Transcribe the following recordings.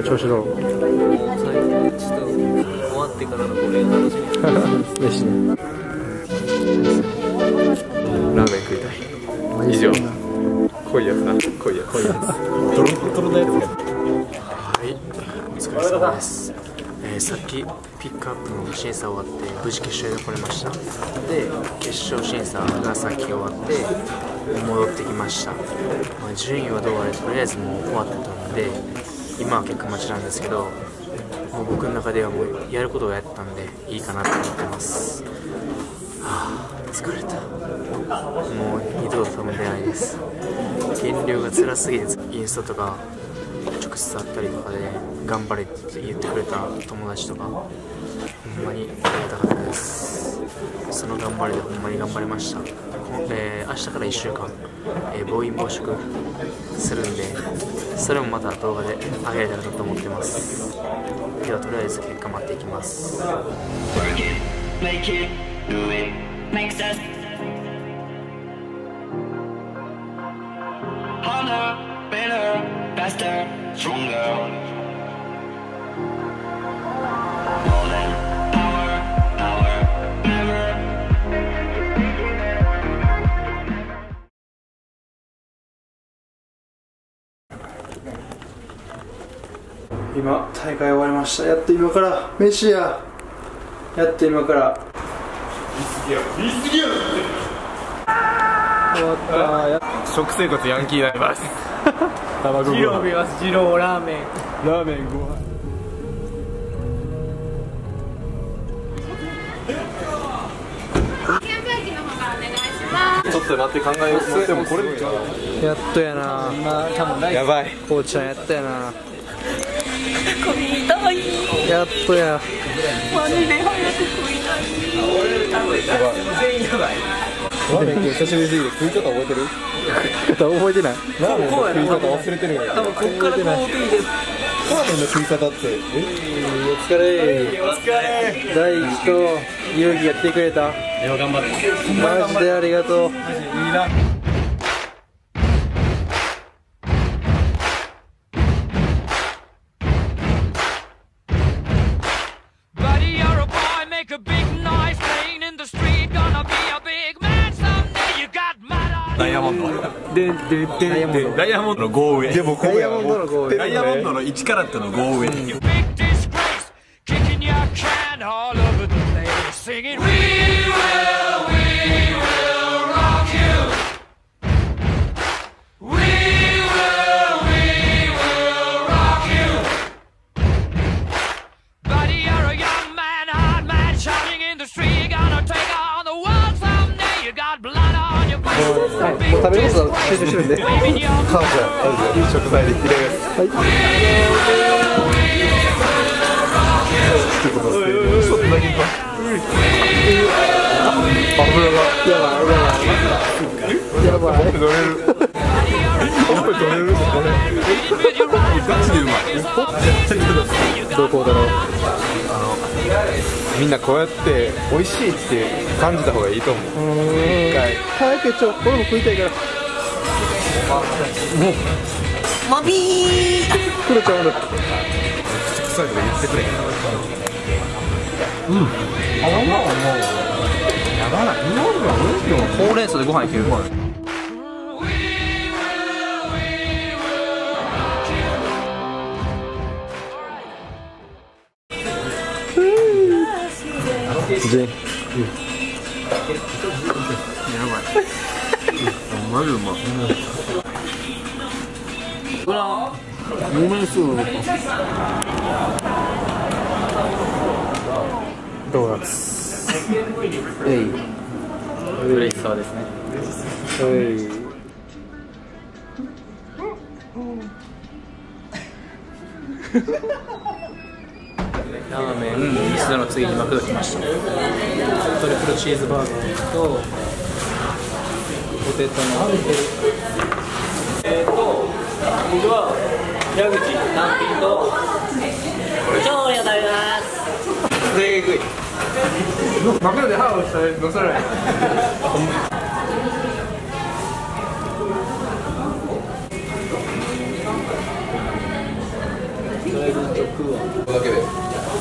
調子どう？ 最近ちょっと終わってからのこれ楽しみ嬉しいね。 ラーメン食いたい。以上。濃いやつな。濃いやつ。ドロドロのやつが。はい。お疲れ様です。さっきピックアップの審査終わって無事決勝に残りました。で決勝審査がさっき終わって戻ってきました。順位はどうあれとりあえずもう終わったと思うんで今は結果待ちなんですけど、もう僕の中ではもうやることをやったんでいいかなと思ってます。はあ、疲れた。もう二度と多分出ないです。減量が辛すぎてインスタとか直接会ったりとかで頑張れって言ってくれた友達とかほんまにありがたかったです。その頑張りでほんまに頑張りました。明日から1週間、暴飲暴食するんでそれもまた動画で上げれたらなと思ってます。ではとりあえず結果待っていきます。 今大会終わりました。やっと今から飯や。やっと今から言い過ぎや終わったや。 食生活ヤンキーになります。卵二郎見ます。二郎ラーメンラーメンご飯。 ちょっと待って考えよう。でもこれやっとやな。 やばい。 こうちゃんやったやな。 食いたい。 やっとや。 マジで早く食いたい。 全員やばい。ラーメン今日久しぶりすぎて食い方覚えてる？ 覚えてない。 ラーメンの食い方忘れてるよ。 多分こっからこうでいいです。 ラーメンの食い方ってお疲れ。 お疲れ。 大輝と勇気が来てくれた。 頑張って。 マジでありがとう。 いいな。 ダイヤモンドダイヤモンドの5上でもダイヤモンドの5上。 ダイヤモンドの1カラットの5上はい、もう食べること集中してるんで。 食材できれいです。 はい。 ちょっとだけか。油がやばい。 取れる。取れる。ガチでうまい。 どこだろう。 みんなこうやって美味しいって感じた方がいいと思う。一回。 早く俺も食いたいから。もう。 マビー。 クロちゃんだ。 口臭いとか言ってくれ。 やばない。ほうれん草でご飯いける。 全やばい。マジうまい。 ごめんすぐドーナツ。 嬉しそうですね。ラーメン、ミスドの次にマクド来ました。トリプルチーズバーガーとポテトの僕は矢口単品と超ありがとうございます。 全員食いマクドでハーブしたらのせないとりあえずここだけで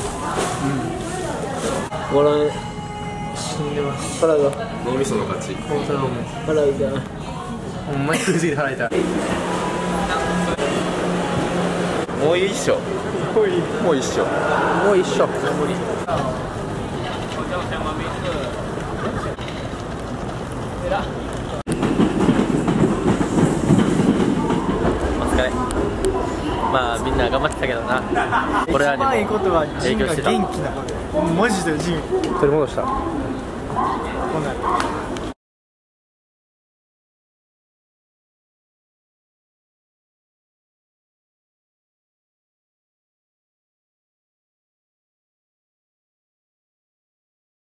これ死んでます。腹が脳みその勝ち。 腹痛い。ほんまに食いすぎて腹痛い。 もういいっしょ。もういいっしょ。 もう一緒。お疲れ。まあみんな頑張ってたけどな。俺らにもいいことは影響してた。 元気なこと。マジでジン。 取り戻した。 こんなん